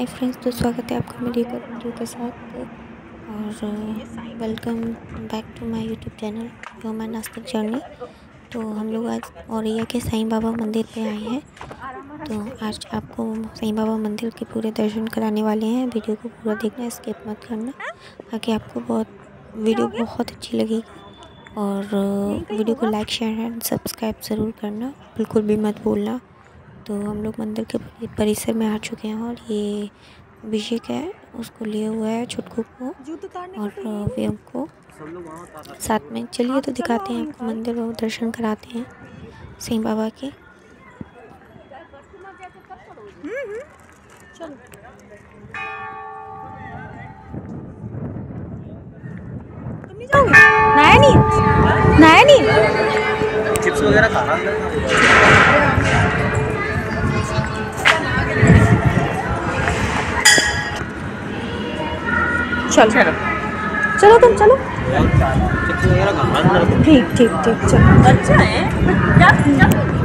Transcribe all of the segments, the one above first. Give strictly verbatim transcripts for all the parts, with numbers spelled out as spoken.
Hi friends, तो स्वागत है आपका मेरी एक और वीडियो के साथ। और welcome back to my YouTube channel human Nastik journey. तो हम लोग आज औरैया के साईं बाबा मंदिर पे आए हैं। तो आज आपको साईं बाबा मंदिर के पूरे दर्शन कराने वाले हैं। वीडियो को पूरा देखना, स्किप मत करना, ताकि आपको बहुत वीडियो बहुत अच्छी लगेगी। और वीडियो को लाइक शेयर एंड सब्सक्राइब ज़रूर करना, बिल्कुल भी मत भूलना। तो हम लोग मंदिर के परिसर में आ चुके हैं और ये अभिषेक है, उसको लिए हुआ है छुटकू को और वेम को साथ में। चलिए तो दिखाते हैं आपको मंदिर और दर्शन कराते हैं साईं बाबा के। नया नहीं नया नहीं चिप्स वगैरह खाना चलो चलो तुम चलो चिप्स वगैरह खाना ठीक ठीक ठीक चलो। अच्छा है क्या क्या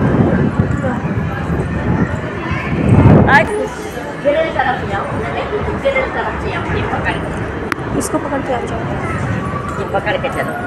आज गिरे तरफ से आओ गिरे तरफ से आओ। ये पकड़ के इसको पकड़ के आ जाओ, ये पकड़ के चलो।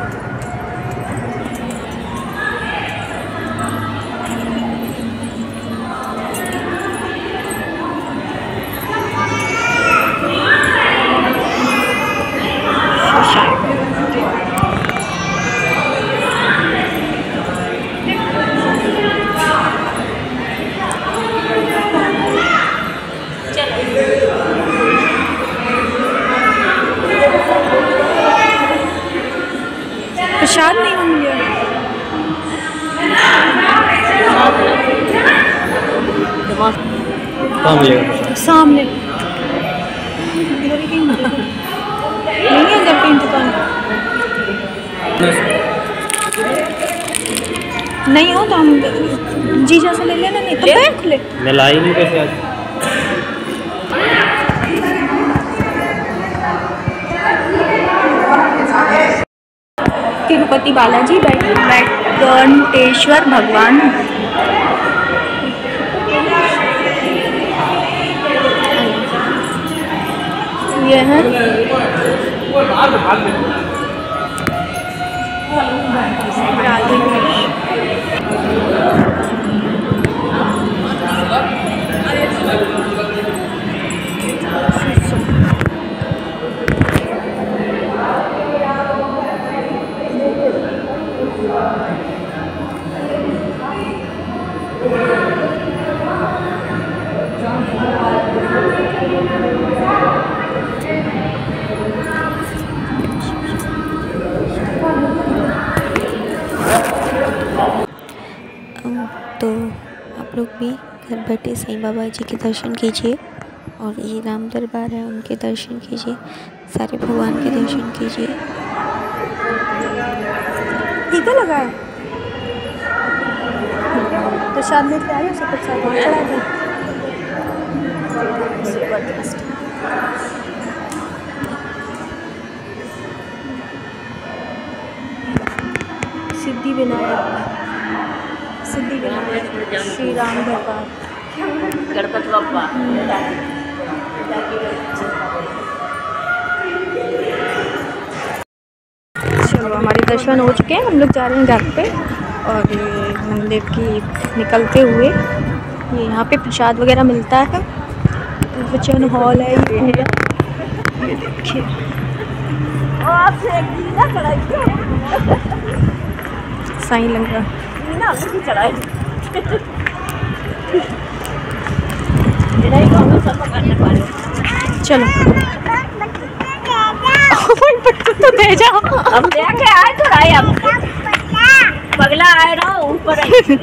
प्रसाद नहीं मिला कहाँ मिलेगा? सामने नहीं है घर पे दुकान नहीं हो तो हम जीजा से ले लेना। नहीं तो बैंक खुले मैं लाई नहीं कैसे आज। तिरुपति बालाजी वेंकटेश्वर भगवान। ये है तो आप लोग भी घर बैठे साईं बाबा जी के दर्शन कीजिए। और ये राम दरबार है, उनके दर्शन कीजिए, सारे भगवान के दर्शन कीजिए। टीका लगा है प्रसाद लेके आए, उसे प्रसाद चढ़ा दे। सिद्धि विनायक सिद्धि विनायक श्री राम दरबार गणपति बप्पा। चलो हमारे दर्शन हो चुके हैं, हम लोग जा रहे हैं घर पे। और ये मंदिर की निकलते हुए ये यहाँ पे प्रसाद वगैरह मिलता है। वचन हॉल है ये पूरा, ये देखिए। साईं लंका चढ़ाई चलो तो दे जाओ। हम देखे आए तो आए अब पगला आए रहो ऊपर।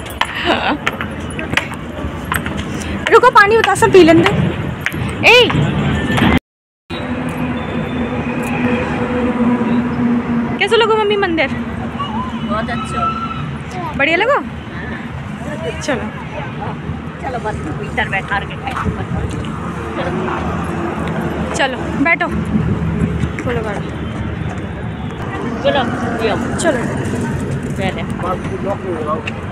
रुको पानी बता सब पी लेंगे। ए कैसे लोगो मम्मी मंदिर? बहुत अच्छा, बढ़िया लगो। चलो चलो बस भीतर बैठा के खाए। चलो बैठो, खोलो गाड़ी। चलो चलो पहले